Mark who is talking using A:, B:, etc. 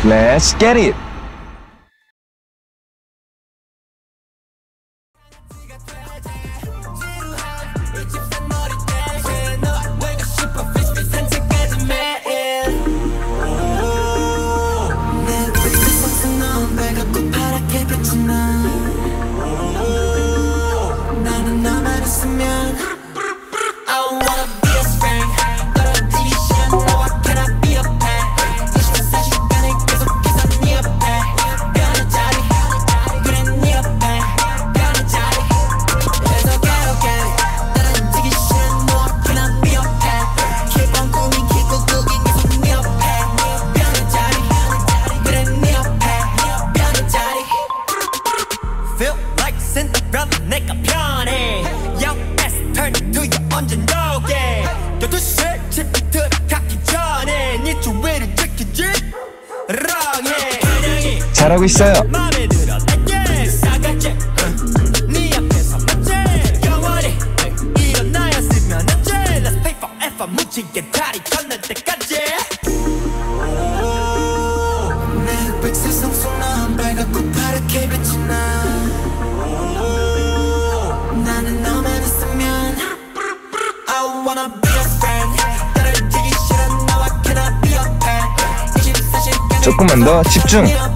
A: Let's get it!
B: Feel like Cinderella 내가 편해 Young ass turn to you 언제 너게 12시에 집에 들어가기 전에 네 주위를 지키지 wrong해
A: 잘하고 있어요.
B: 맘에 들어 내게 싸가지 네 앞에서 맞지 영원히 이런 나였으면 안지 Let's pay forever 묻히게 다리 건널 때까지 내 백색 성소나 빨갛고 파랗게 빛이 나 나는 너만 있으면 I wanna be a friend 나를 지기 싫은 너와 cannot be a pet 24시간
A: 조금만 더 집중.